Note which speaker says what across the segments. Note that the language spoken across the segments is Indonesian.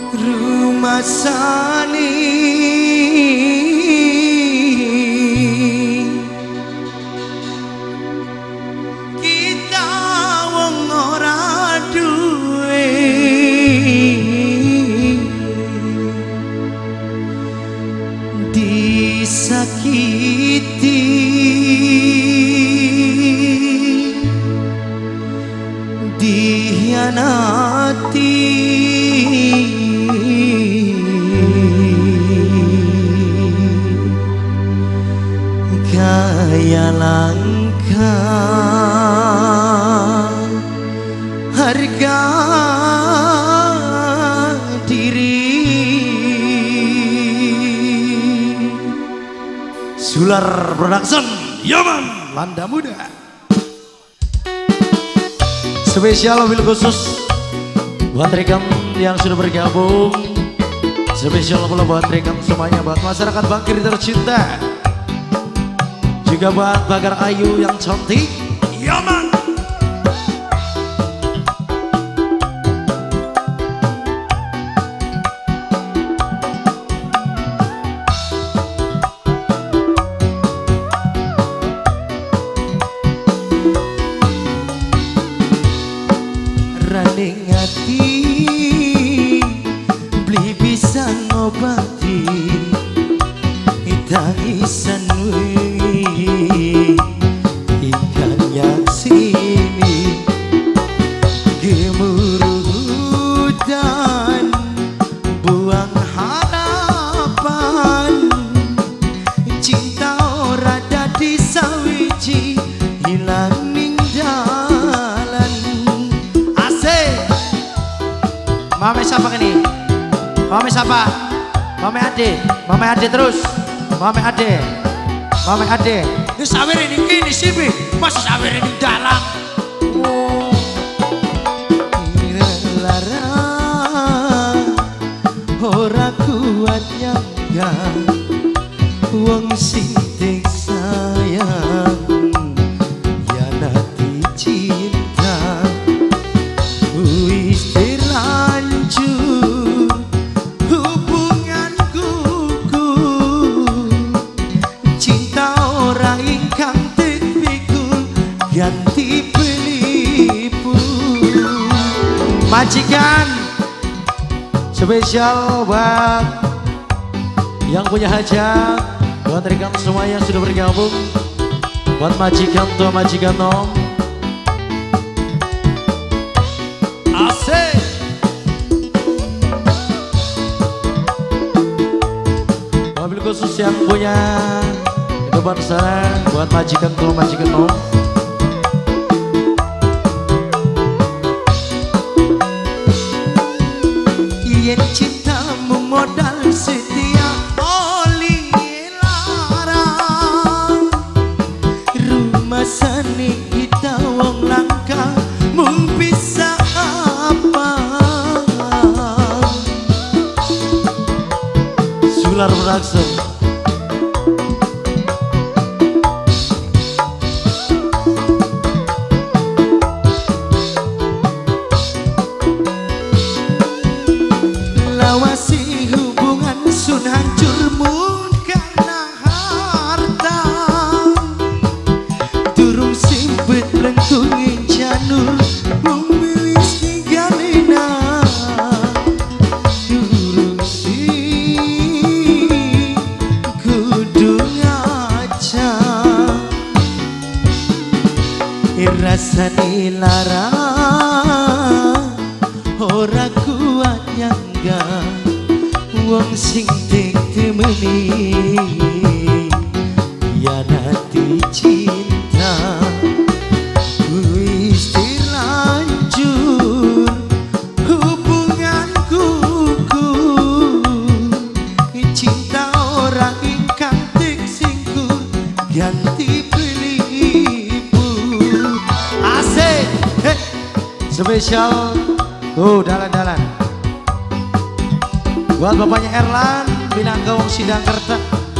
Speaker 1: rumah sani kita wong ora duwe disakiti dihianati gaya langka harga diri Sular Production Yaman Landa Muda. Spesial mobil khusus buat rekan yang sudah bergabung. Spesial pula buat rekan semuanya, buat masyarakat Bangkir tercinta, juga buat Bagar Ayu yang cantik. Yaman. Raning hati beli bisa ngobati tangisan wengi ikan yang sini gemuruh dan buang harapan cinta ora dadi sawiji hilang ning dalan. Mame siapa ini? Mame siapa? Mame Ade terus. Mame Ade. Ini sawer ini kini sini, masih sawer ini dalam. Oh. Lara, ora kuat nyangga, wong sing sayang, ya nanti cinta. Wis terlanjur hubunganku, cinta orang ingkang tipikul ganti penipu. Majikan spesial buat yang punya hajat, buat rekan semua yang sudah bergabung, buat majikan tua majikan nom. Asik. Mobil khusus yang punya di depan sana, buat majikan tua majikan nom. Yen cintamu modal setia oli larang, rumah sani kita wong langka mung bisa apa. Sular Production. Lawasi hubungan sun hancur mun karena harta, durung simpet lengkungin janur wis tinggalina, durung kudu ngaca rasane lara ora kuat nyangga wong sing temeni ya nanti cinta wis terlanjur hubunganku, cinta orang ingkang tik singkur ganti penipu. Asik. Spesial dalan-dalan buat bapaknya Erlan Binangga wong Sidangkerta,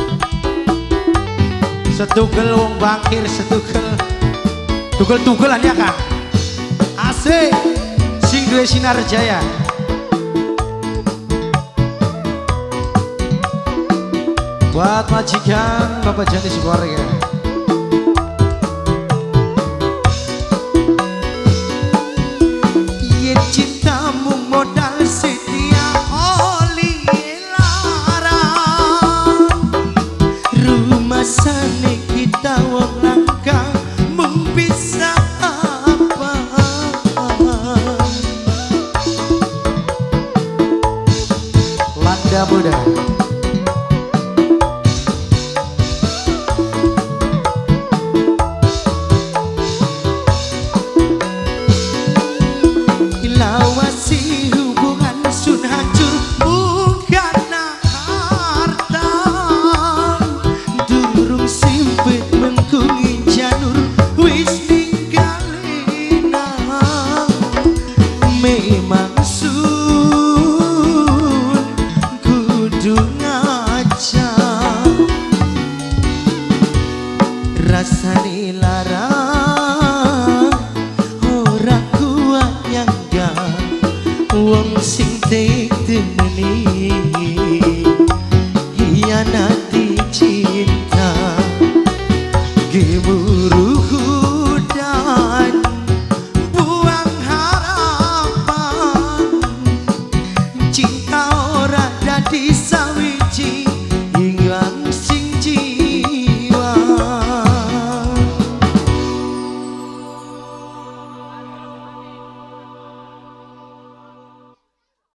Speaker 1: setugel wong Bangkir, tugel-tugelan ya Kang. Asik. Sing duwe sinar jaya. Buat majikan Bapak Jani Sukoharja.
Speaker 2: Yen cintamu modal setia oli larang, rumah sana kita wong langka mung bisa apa.
Speaker 1: Landa Muda.
Speaker 2: Lawasi hubungan sun hancur bukan harta, durung simpit mengkungi janur wis ninggalina. Memang sun kudu ngaca rasane